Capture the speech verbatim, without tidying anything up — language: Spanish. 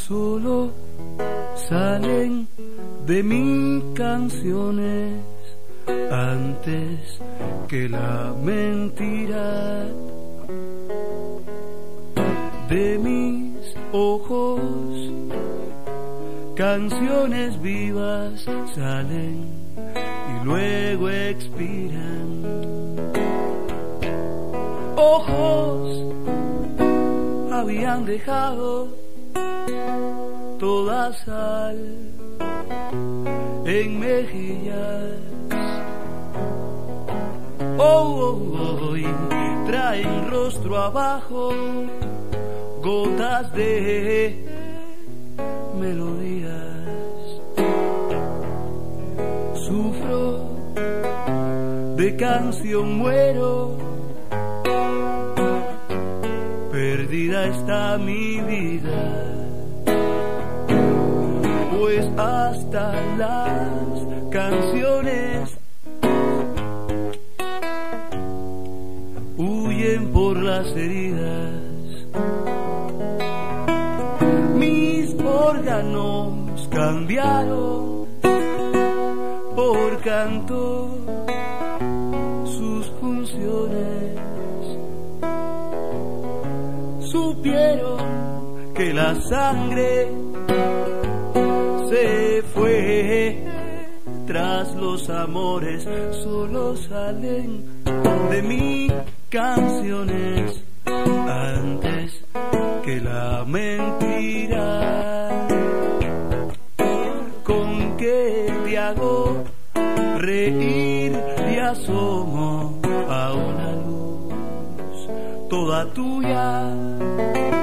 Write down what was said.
solo salen de mí canciones antes que la mentira. De mis ojos canciones vivas salen y luego expiran. Ojos habían dejado toda sal en mejillas. Oh, oh, oh, y traen rostro abajo gotas de melodías. Sufro, de canción muero, perdida está mi vida, pues hasta las canciones huyen por las heridas. Mis órganos cambiaron por canto sus funciones. Supieron que la sangre se fue tras los amores, solo salen de mí canciones antes que la mentira. Con que te hago reír y asomo a una luz toda tuya.